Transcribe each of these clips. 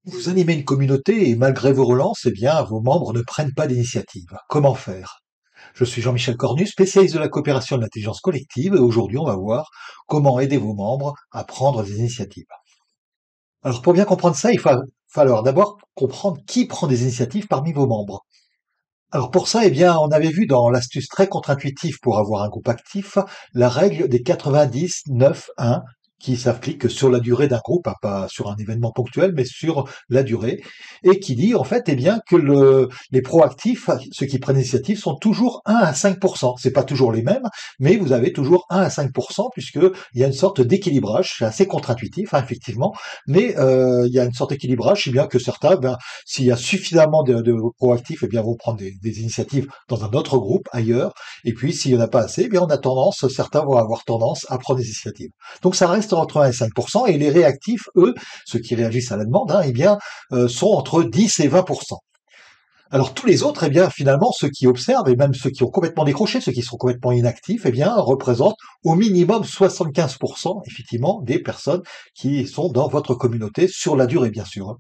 Vous animez une communauté et malgré vos relances, eh bien, vos membres ne prennent pas d'initiative. Comment faire? Je suis Jean-Michel Cornu, spécialiste de la coopération et de l'intelligence collective, et aujourd'hui, on va voir comment aider vos membres à prendre des initiatives. Alors, pour bien comprendre ça, il va falloir d'abord comprendre qui prend des initiatives parmi vos membres. Alors pour ça, eh bien, on avait vu dans l'astuce très contre-intuitive pour avoir un groupe actif, la règle des 90-9-1 qui s'applique que sur la durée d'un groupe, hein, pas sur un événement ponctuel, mais sur la durée, et qui dit en fait, eh bien, que les proactifs, ceux qui prennent l'initiative, sont toujours 1 à 5%. C'est pas toujours les mêmes, mais vous avez toujours 1 à 5%, puisque il y a une sorte d'équilibrage. C'est assez contre-intuitif, hein, effectivement, mais il y a une sorte d'équilibrage, si bien que certains, ben, s'il y a suffisamment de proactifs, eh bien, vont prendre des initiatives dans un autre groupe ailleurs. Et puis, s'il n'y en a pas assez, eh bien, on a tendance, certains vont avoir tendance à prendre des initiatives. Donc, ça reste entre 1 et 5%. Et les réactifs, eux, ceux qui réagissent à la demande, hein, eh bien, sont entre 10 et 20%. Alors tous les autres, eh bien finalement, ceux qui observent et même ceux qui ont complètement décroché, ceux qui sont complètement inactifs, eh bien représentent au minimum 75% effectivement des personnes qui sont dans votre communauté sur la durée, bien sûr.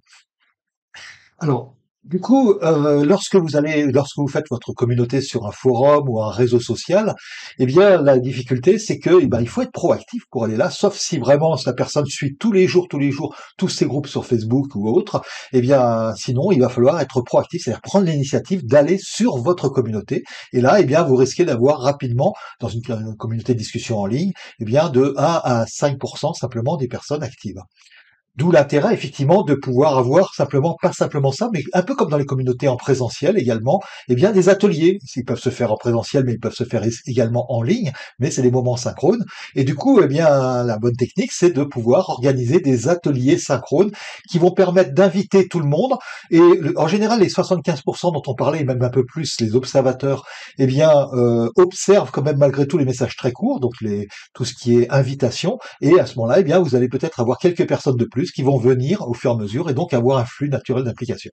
Alors, du coup, lorsque vous faites votre communauté sur un forum ou un réseau social, eh bien, la difficulté, c'est que, eh ben, il faut être proactif pour aller là, sauf si vraiment la personne suit tous les jours, tous ces groupes sur Facebook ou autres, eh bien, sinon, il va falloir être proactif, c'est-à-dire prendre l'initiative d'aller sur votre communauté. Et là, eh bien, vous risquez d'avoir rapidement, dans une communauté de discussion en ligne, eh bien, de 1 à 5% simplement des personnes actives. D'où l'intérêt, effectivement, de pouvoir avoir simplement, pas simplement ça, mais un peu comme dans les communautés en présentiel également, eh bien, des ateliers. Ils peuvent se faire en présentiel, mais ils peuvent se faire également en ligne, mais c'est des moments synchrones. Et du coup, eh bien, la bonne technique, c'est de pouvoir organiser des ateliers synchrones qui vont permettre d'inviter tout le monde. Et en général, les 75% dont on parlait, et même un peu plus, les observateurs, eh bien, observent quand même malgré tout les messages très courts, donc tout ce qui est invitation. Et à ce moment-là, eh bien, vous allez peut-être avoir quelques personnes de plus qui vont venir au fur et à mesure et donc avoir un flux naturel d'implication.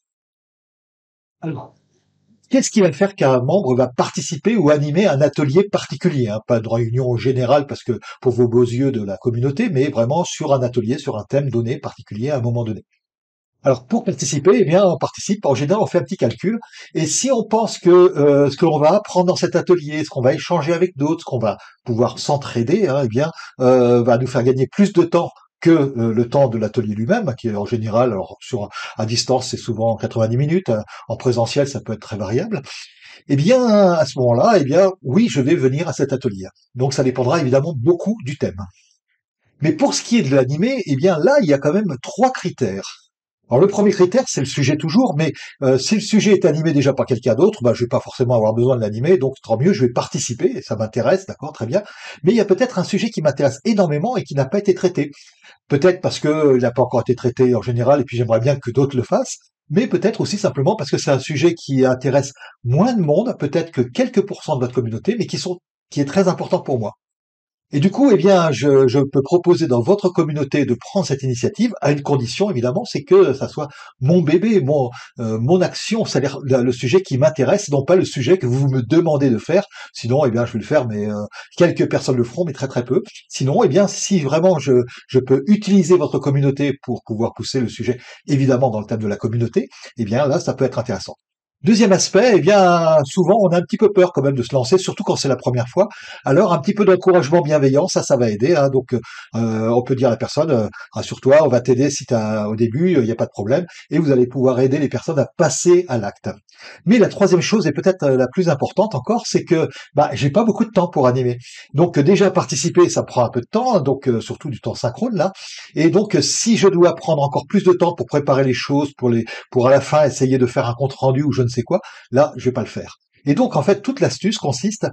Alors, qu'est-ce qui va faire qu'un membre va participer ou animer un atelier particulier, hein, pas de réunion générale parce que pour vos beaux yeux de la communauté, mais vraiment sur un atelier, sur un thème donné particulier à un moment donné. Alors pour participer, eh bien on participe. En général, on fait un petit calcul. Et si on pense que ce que l'on va apprendre dans cet atelier, ce qu'on va échanger avec d'autres, ce qu'on va pouvoir s'entraider, hein, eh bien va nous faire gagner plus de temps que le temps de l'atelier lui-même, qui est en général, alors à distance, c'est souvent 90 minutes. En présentiel, ça peut être très variable. Eh bien, à ce moment-là, eh bien, oui, je vais venir à cet atelier. Donc, ça dépendra évidemment beaucoup du thème. Mais pour ce qui est de l'animé, eh bien là, il y a quand même trois critères. Alors le premier critère, c'est le sujet toujours, mais si le sujet est animé déjà par quelqu'un d'autre, bah, je vais pas forcément avoir besoin de l'animer, donc tant mieux, je vais participer, et ça m'intéresse, d'accord, très bien. Mais il y a peut-être un sujet qui m'intéresse énormément et qui n'a pas été traité. Peut-être parce que il n'a pas encore été traité en général, et puis j'aimerais bien que d'autres le fassent, mais peut-être aussi simplement parce que c'est un sujet qui intéresse moins de monde, peut-être que quelques pourcents de votre communauté, mais qui est très important pour moi. Et du coup, eh bien, je peux proposer dans votre communauté de prendre cette initiative à une condition, évidemment, c'est que ça soit mon bébé, mon action, c'est-à-dire le sujet qui m'intéresse, non pas le sujet que vous me demandez de faire. Sinon, eh bien, je vais le faire, mais quelques personnes le feront, mais très très peu. Sinon, eh bien, si vraiment je peux utiliser votre communauté pour pouvoir pousser le sujet, évidemment, dans le thème de la communauté, eh bien, là, ça peut être intéressant. Deuxième aspect, eh bien, souvent on a un petit peu peur quand même de se lancer, surtout quand c'est la première fois. Alors un petit peu d'encouragement bienveillant, ça va aider, hein. Donc on peut dire à la personne, rassure-toi, on va t'aider si au début, il n'y a pas de problème, et vous allez pouvoir aider les personnes à passer à l'acte. Mais la troisième chose, et peut-être la plus importante encore, c'est que bah, j'ai pas beaucoup de temps pour animer. Donc déjà participer, ça prend un peu de temps, donc surtout du temps synchrone là. Et donc si je dois prendre encore plus de temps pour préparer les choses, pour à la fin essayer de faire un compte rendu ou je ne sais quoi, là, je vais pas le faire. Et donc, en fait, toute l'astuce consiste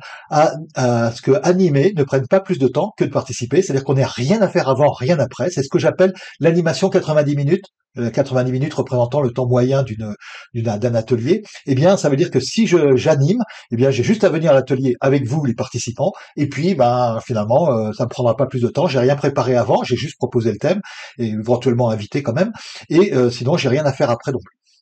à ce que animer ne prenne pas plus de temps que de participer, c'est-à-dire qu'on n'ait rien à faire avant, rien après. C'est ce que j'appelle l'animation 90 minutes. 90 minutes représentant le temps moyen d'un atelier, eh bien, ça veut dire que si j'anime, eh bien, j'ai juste à venir à l'atelier avec vous, les participants, et puis, ben, finalement, ça me prendra pas plus de temps. J'ai rien préparé avant, j'ai juste proposé le thème et éventuellement invité quand même, et sinon, j'ai rien à faire après. Donc,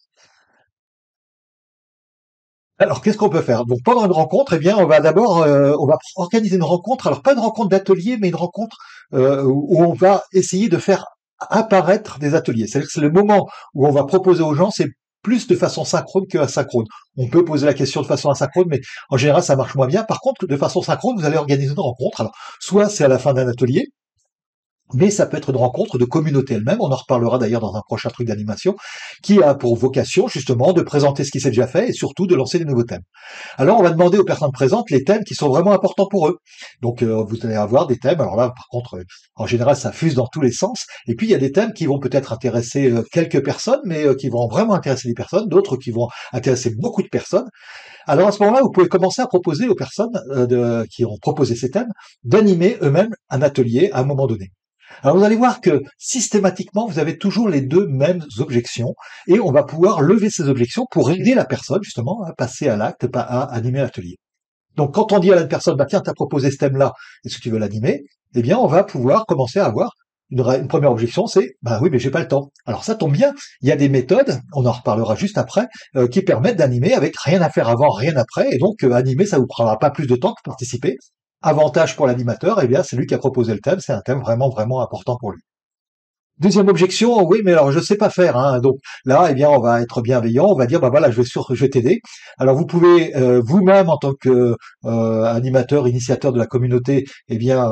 alors, qu'est-ce qu'on peut faire? Donc, pendant une rencontre, eh bien, on va organiser une rencontre. Alors, pas une rencontre d'atelier, mais une rencontre où on va essayer de faire apparaître des ateliers. C'est-à-dire que c'est le moment où on va proposer aux gens, c'est plus de façon synchrone que asynchrone. On peut poser la question de façon asynchrone, mais en général, ça marche moins bien. Par contre, de façon synchrone, vous allez organiser une rencontre. Alors, soit c'est à la fin d'un atelier, mais ça peut être une rencontre de communauté elle-même, on en reparlera d'ailleurs dans un prochain truc d'animation, qui a pour vocation justement de présenter ce qui s'est déjà fait et surtout de lancer des nouveaux thèmes. Alors on va demander aux personnes présentes les thèmes qui sont vraiment importants pour eux. Donc vous allez avoir des thèmes, alors là par contre en général ça fuse dans tous les sens, et puis il y a des thèmes qui vont peut-être intéresser quelques personnes, mais qui vont vraiment intéresser des personnes, d'autres qui vont intéresser beaucoup de personnes. Alors à ce moment-là, vous pouvez commencer à proposer aux personnes qui ont proposé ces thèmes d'animer eux-mêmes un atelier à un moment donné. Alors vous allez voir que systématiquement, vous avez toujours les deux mêmes objections et on va pouvoir lever ces objections pour aider la personne justement à passer à l'acte, à animer l'atelier. Donc quand on dit à la personne, bah tiens, t'as proposé ce thème-là, est-ce que tu veux l'animer? Eh bien, on va pouvoir commencer à avoir une première objection, c'est bah oui, mais j'ai pas le temps. Alors ça tombe bien, il y a des méthodes, on en reparlera juste après, qui permettent d'animer avec rien à faire avant, rien après, et donc animer, ça vous prendra pas plus de temps que participer. Avantage pour l'animateur, eh bien c'est lui qui a proposé le thème, c'est un thème vraiment vraiment important pour lui. Deuxième objection, oui, mais alors je sais pas faire, hein. Donc là, eh bien, on va être bienveillant, on va dire, bah voilà, je vais t'aider. Alors vous pouvez vous-même, en tant que animateur, initiateur de la communauté, eh bien,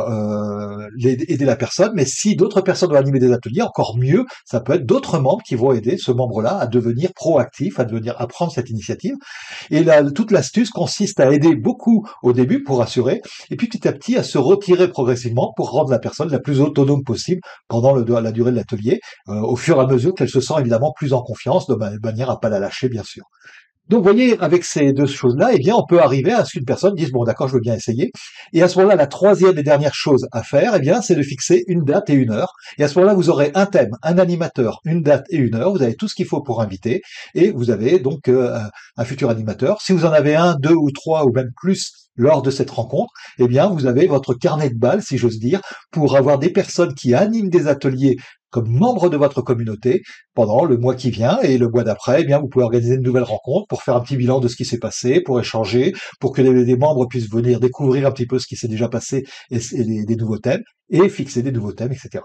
aider la personne. Mais si d'autres personnes doivent animer des ateliers, encore mieux, ça peut être d'autres membres qui vont aider ce membre-là à devenir proactif, à prendre cette initiative. Et là, toute l'astuce consiste à aider beaucoup au début pour rassurer, et puis petit à petit à se retirer progressivement pour rendre la personne la plus autonome possible pendant la durée de l'atelier, au fur et à mesure qu'elle se sent évidemment plus en confiance, de manière à pas la lâcher, bien sûr. Donc, vous voyez, avec ces deux choses-là, eh bien, on peut arriver à ce qu'une personne dise, bon, d'accord, je veux bien essayer. Et à ce moment-là, la troisième et dernière chose à faire, eh bien, c'est de fixer une date et une heure. Et à ce moment-là, vous aurez un thème, un animateur, une date et une heure. Vous avez tout ce qu'il faut pour inviter. Et vous avez donc un futur animateur. Si vous en avez un, deux ou trois ou même plus lors de cette rencontre, eh bien, vous avez votre carnet de balles, si j'ose dire, pour avoir des personnes qui animent des ateliers comme membres de votre communauté pendant le mois qui vient, et le mois d'après, eh bien, vous pouvez organiser une nouvelle rencontre pour faire un petit bilan de ce qui s'est passé, pour échanger, pour que les membres puissent venir découvrir un petit peu ce qui s'est déjà passé et des nouveaux thèmes, et fixer des nouveaux thèmes, etc.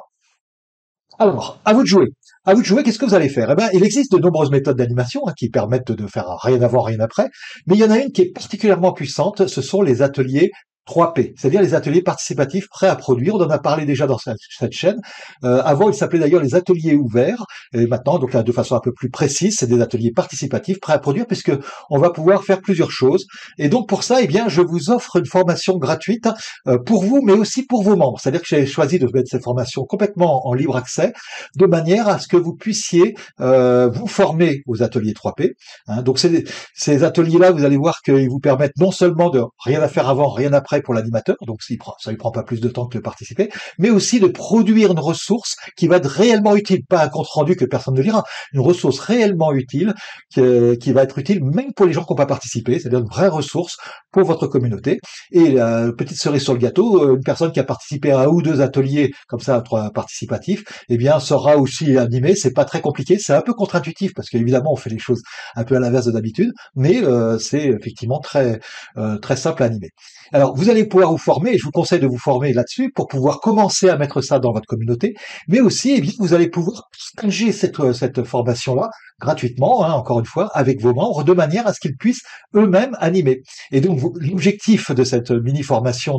Alors, à vous de jouer. À vous de jouer, qu'est-ce que vous allez faire? Eh bien, il existe de nombreuses méthodes d'animation qui permettent de faire rien avant, rien après, mais il y en a une qui est particulièrement puissante, ce sont les ateliers 3P, c'est-à-dire les ateliers participatifs prêts à produire. On en a parlé déjà dans cette chaîne. Avant, ils s'appelaient d'ailleurs les ateliers ouverts. Et maintenant, donc là, de façon un peu plus précise, c'est des ateliers participatifs prêts à produire, puisque on va pouvoir faire plusieurs choses. Et donc pour ça, eh bien, je vous offre une formation gratuite pour vous, mais aussi pour vos membres. C'est-à-dire que j'ai choisi de mettre cette formation complètement en libre accès, de manière à ce que vous puissiez vous former aux ateliers 3P. Hein. Donc ces ateliers-là, vous allez voir qu'ils vous permettent non seulement de rien à faire avant, rien après pour l'animateur, donc ça lui prend pas plus de temps que de participer, mais aussi de produire une ressource qui va être réellement utile, pas un compte rendu que personne ne lira, une ressource réellement utile qui va être utile même pour les gens qui n'ont pas participé, c'est-à-dire une vraie ressource pour votre communauté. Et la petite cerise sur le gâteau, une personne qui a participé à un ou deux ateliers comme ça participatifs, eh bien saura aussi animer. C'est pas très compliqué, c'est un peu contre-intuitif parce qu'évidemment on fait les choses un peu à l'inverse de d'habitude, mais c'est effectivement très simple à animer. Alors, vous allez pouvoir vous former, et je vous conseille de vous former là-dessus pour pouvoir commencer à mettre ça dans votre communauté, mais aussi, eh bien, vous allez pouvoir partager cette formation-là gratuitement, hein, encore une fois, avec vos membres, de manière à ce qu'ils puissent eux-mêmes animer. Et donc, l'objectif de cette mini-formation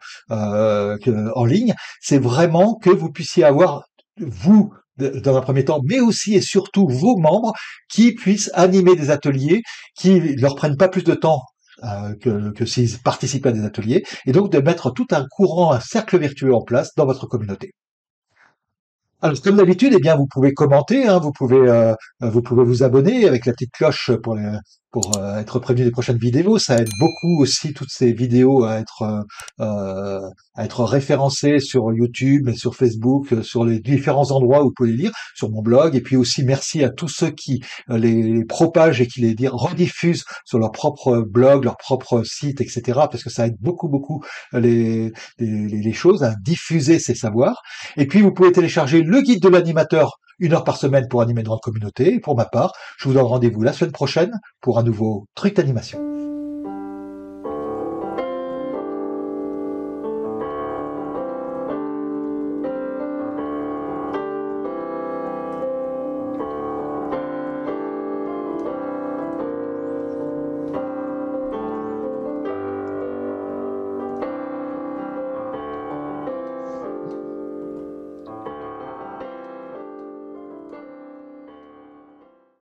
en ligne, c'est vraiment que vous puissiez avoir, vous, dans un premier temps, mais aussi et surtout vos membres qui puissent animer des ateliers qui leur prennent pas plus de temps que s'ils participaient à des ateliers, et donc de mettre tout un courant, un cercle vertueux en place dans votre communauté. Alors, comme d'habitude, eh bien, vous pouvez commenter, hein, vous pouvez vous abonner avec la petite cloche pour être prévenu des prochaines vidéos. Ça aide beaucoup aussi toutes ces vidéos à être référencées sur YouTube et sur Facebook, sur les différents endroits où vous pouvez les lire, sur mon blog. Et puis aussi, merci à tous ceux qui les propagent et qui les rediffusent sur leur propre blog, leur propre site, etc. Parce que ça aide beaucoup les choses à diffuser ces savoirs. Et puis, vous pouvez télécharger le guide de l'animateur 1 heure par semaine pour animer dans la communauté. Et pour ma part, je vous donne rendez-vous la semaine prochaine pour un nouveau truc d'animation.